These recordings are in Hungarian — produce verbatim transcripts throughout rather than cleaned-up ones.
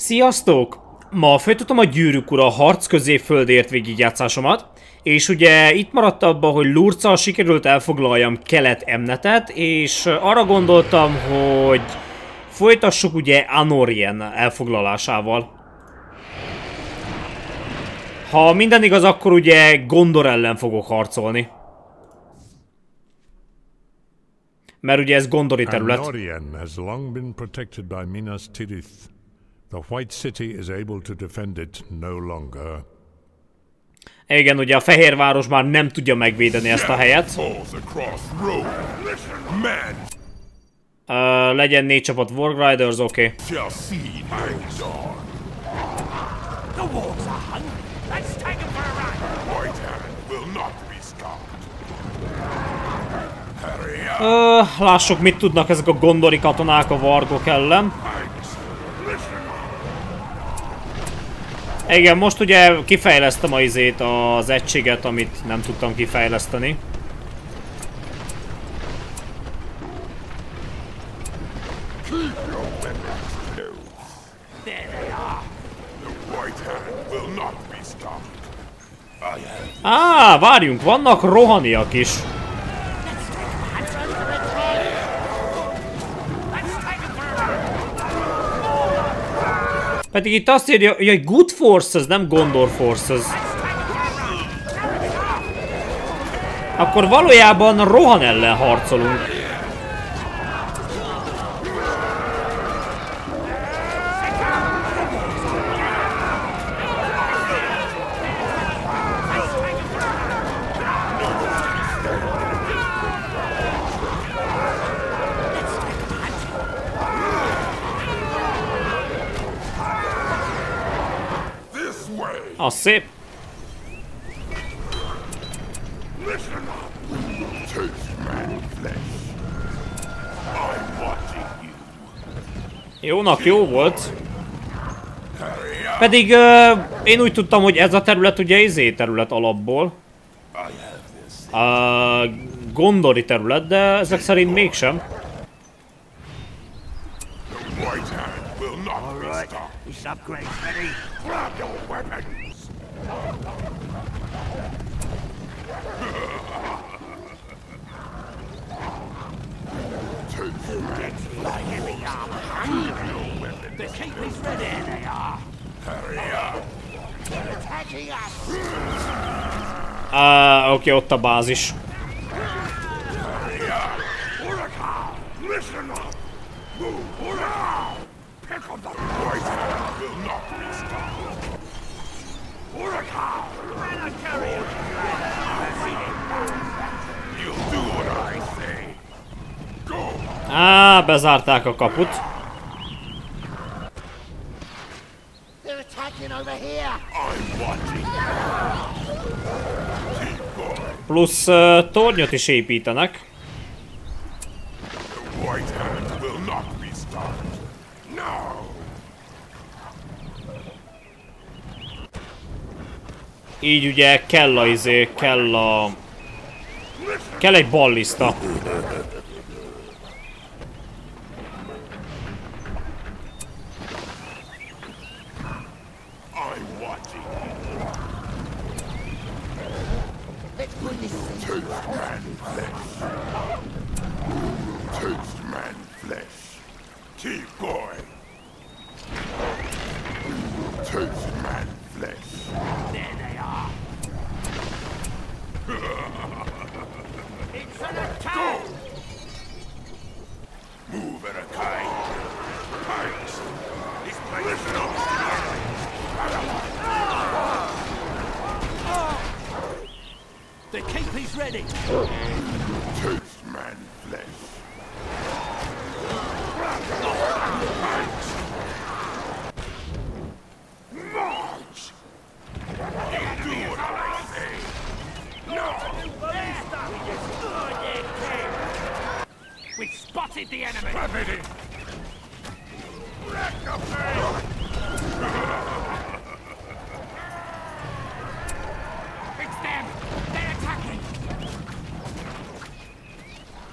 Sziasztok! Ma folytatom a Gyűrűk Ura harc közé földért végigjátszásomat, és ugye itt maradt abba, hogy Lurccal sikerült elfoglaljam Kelet-Emnetet, és arra gondoltam, hogy folytassuk ugye Anorien elfoglalásával. Ha minden igaz, akkor ugye Gondor ellen fogok harcolni. Mert ugye ez gondori terület. Anorien has long been protected by Minas Tirith. The White City is able to defend it no longer. Igen, ugye a Fehérváros már nem tudja megvédeni ezt a helyet. Uh, legyen négy csapat Wargriders, oké. Okay. Uh, lássuk, mit tudnak ezek a gondori katonák a vargok ellen. Igen, most ugye kifejlesztem az izét, az egységet, amit nem tudtam kifejleszteni. Á, várjunk, vannak rohaniak is. Pedig itt azt írja, hogy egy Good Forces, nem Gondor Forces. Akkor valójában Rohan ellen harcolunk. Az szép. Jónak jó volt. Pedig uh, én úgy tudtam, hogy ez a terület ugye izé terület alapból. Uh, gondori terület, de ezek szerint mégsem. Ah, oké, okay, ott a bázis. Á, bezárták a kaput. Plusz uh, tornyot is építenek. Így ugye kell a izé, kell a... kell egy ballista.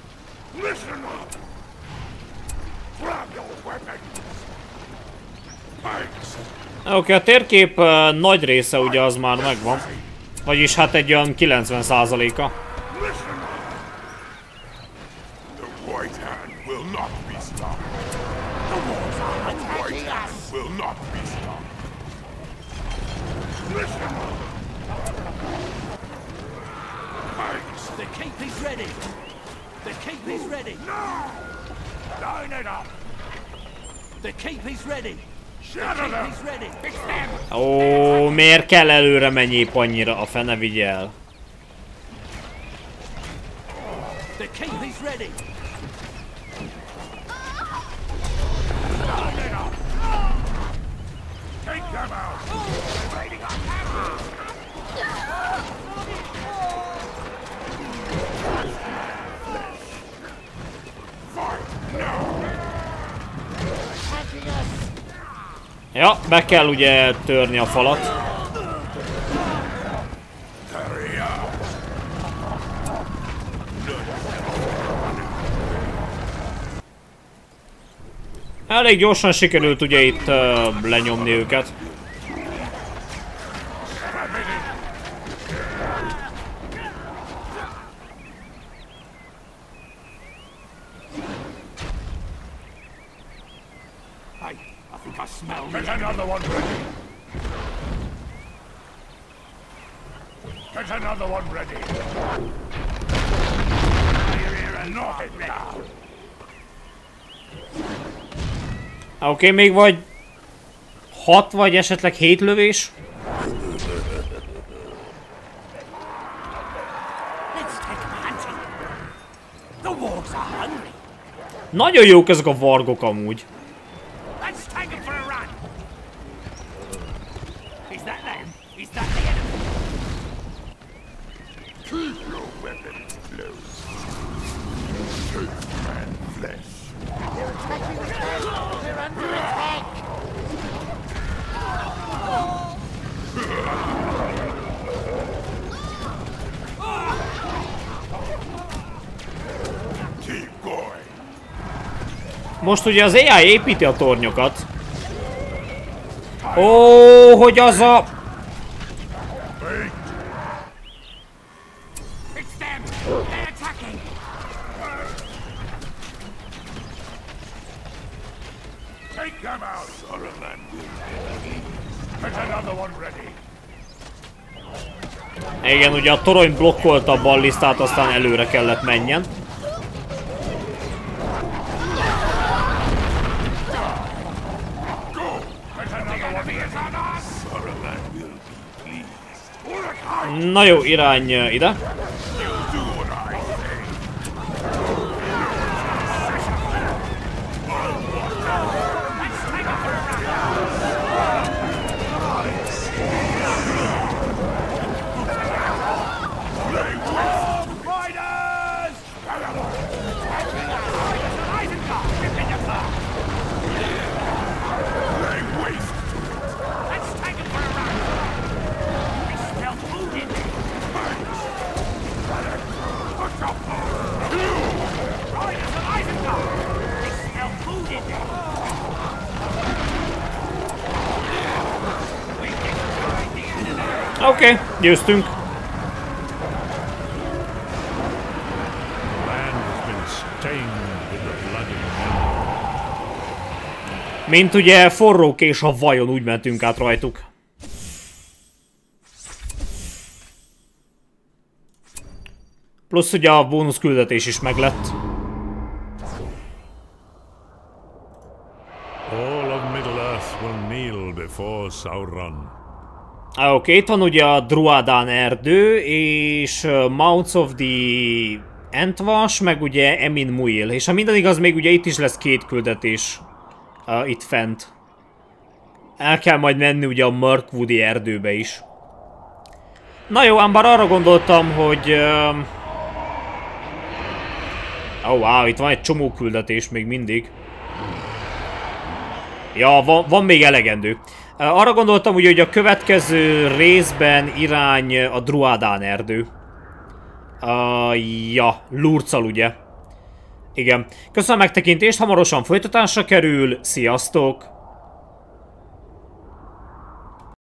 Listen up! Grab your weapons! Oké, okay, a térkép uh, nagy része ugye az már megvan. Vagyis hát egy olyan kilencven százaléka. The keep is ready. The keep is ready. Line it up. The keep is ready. The keep is ready. Ó, miért kell előre menjél annyira? A fene vigyel. The keep is ready. Take them out. Ja, be kell ugye törni a falat. Elég gyorsan sikerült ugye itt uh, lenyomni őket. Get another one ready. Get another one ready. Knock it down. Oké, okay, még vagy hat vagy esetleg hét lövés. Nagyon jók ezek a vargok amúgy. Most ugye az á i építi a tornyokat. Ó, hogy az a... Igen, ugye a torony blokkolta a ballisztát, aztán előre kellett menjen. Na jó, irány ide. Oké, okay, győztünk. Mint ugye forrókés a vajon, úgy mentünk át rajtuk. Plusz ugye a bónusz küldetés is meglett. All of Middle-earth will kneel before Sauron. Oké, okay, itt van ugye a Druadan erdő, és uh, Mounts of the Entvash, meg ugye Emin Muil. És ha minden igaz, még ugye itt is lesz két küldetés uh, itt fent. El kell majd menni ugye a Mirkwoodi erdőbe is. Na jó, ám bár arra gondoltam, hogy... Uh... Oh wow, itt van egy csomó küldetés még mindig. Ja, van, van még elegendő. Arra gondoltam, ugye, hogy a következő részben irány a Druadan erdő. Uh, ja, Lurccal ugye. Igen. Köszönöm a megtekintést, hamarosan folytatásra kerül. Sziasztok!